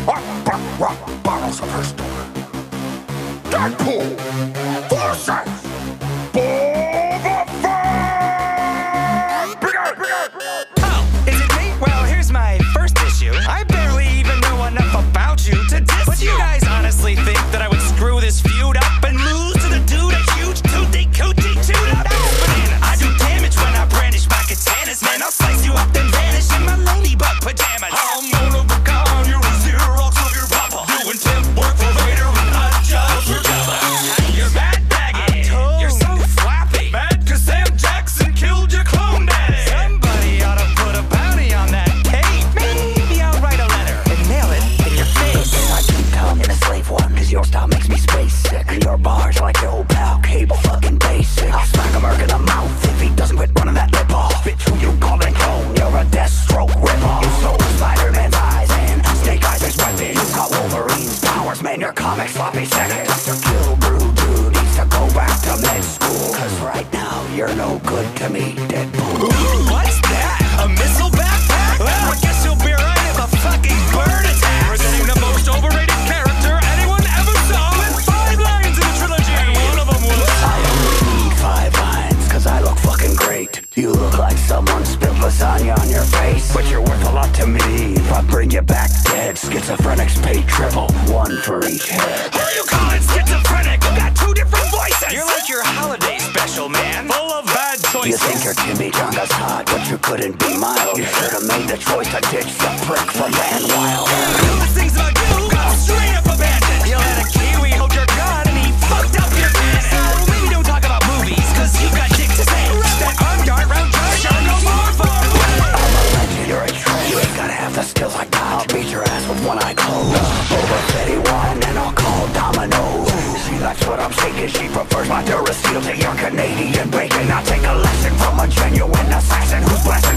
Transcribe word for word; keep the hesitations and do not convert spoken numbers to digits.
Rock, rock, bottles of her story. Deadpool versus Boba Fett! Bring it, bring it, bring it! Oh, is it me? Well, here's my first issue. I barely even know enough about you to diss But you guys honestly think that I would screw this feud up and lose to the dude a huge toothy coochie chewed up? That's bananas. I do damage when I brandish my katanas. Man, I'll slice you up then vanish in my ladybug pajamas. I'm one of a kind, you're a Xerox of your papa. Doing temp work for Vader and not just for Jabba. You're bad bagging, you're so flappy. Bad cause Sam Jackson killed your clone daddy. Somebody ought to put a bounty on that tape. Maybe I'll write a letter and mail it in your face. I keep calm in a slave one, cause your style makes me space sick. And your bars like your old pal, cable fucking basic. I'll smack a merc in the mouth if he doesn't quit running that lip off. Bitch, who you callin' clone? You're a Deathstroke ripoff. You stole Spider-Man's eyes and Snake Eyes' his weapon. You got Wolverine's powers, man, your comic sloppy second. Doctor Kill Brew Dude needs to go back to med school. Cause right now, you're no good to me, Deadpool. What's that? A missile backpack? Well, I guess you'll be right if a fucking bird attack. Presenting the most overrated character anyone ever saw with five lines in the trilogy. And one of them was I only need five lines, cause I look fucking great. You look like someone spilled lasagna on your face. But you're worth a lot to me. If I bring you back dead, schizophrenics pay triple, one for each head. Who you calling schizophrenic? You got two different voices. You're like your holiday special, man. Full of bad choices. You think your chimichanga's hot, but you couldn't be mild. You should've made the choice to ditch the prick from Van Wild. Those things about you got straight up abandoned. You let a Kiwi hold your gun and he fucked up your cannon. So maybe don't talk about movies, cause you got dick to say. That arm dart round Jar Jar no more far away. I'm a legend, you're a trend. You ain't gotta have the skills like that. I'll beat your ass with one eye closed. Boba Fett one and I'll call dominoes. See, that's what I'm saying. She prefers my Duracell to your Canadian bacon. I'll take a lesson from a genuine assassin who's blasting